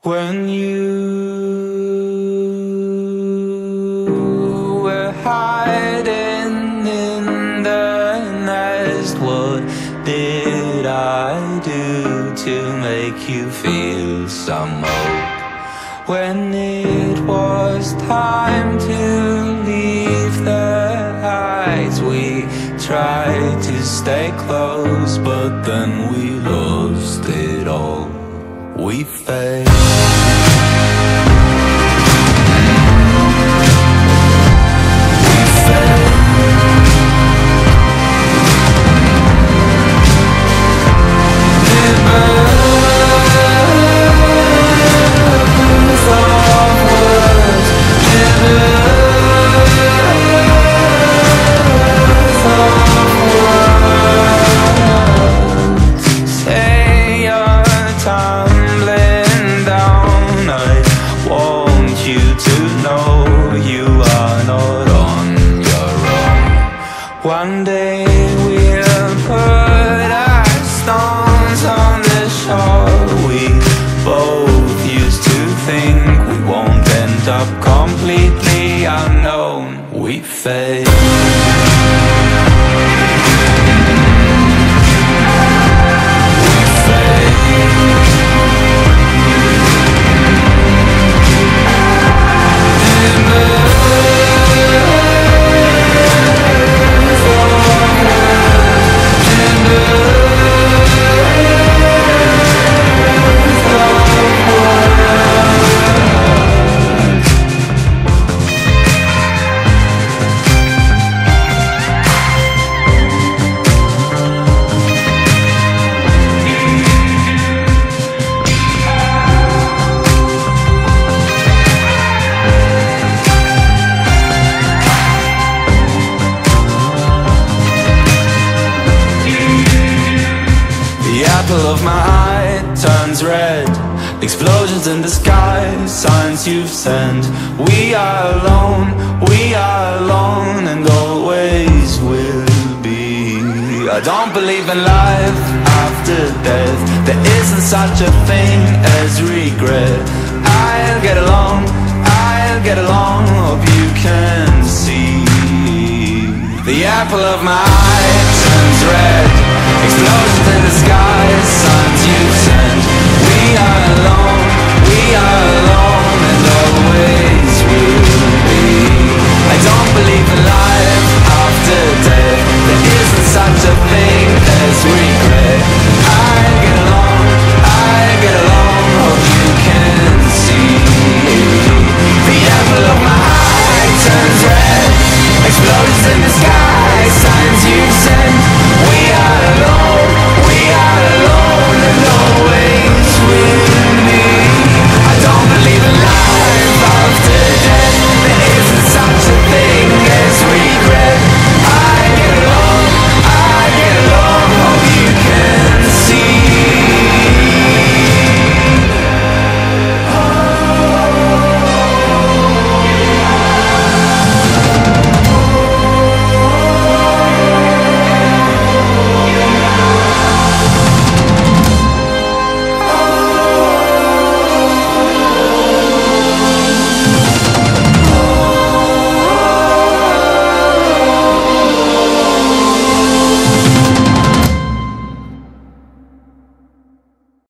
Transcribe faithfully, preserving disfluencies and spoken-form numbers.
When you were hiding in the nest, what did I do to make you feel some hope? When it was time to leave the heights, we tried to stay close, but then we lost it all. We failed. One day we'll put our stones on the shore. We both used to think we won't end up completely unknown. We failed. Of my eye turns red, explosions in the sky, signs you've sent. We are alone, we are alone, and always will be. I don't believe in life after death. There isn't such a thing as regret. I'll get along, I'll get along, hope you can see. The apple of my eye turns red, explosions in the sky, signs you send. We are alone.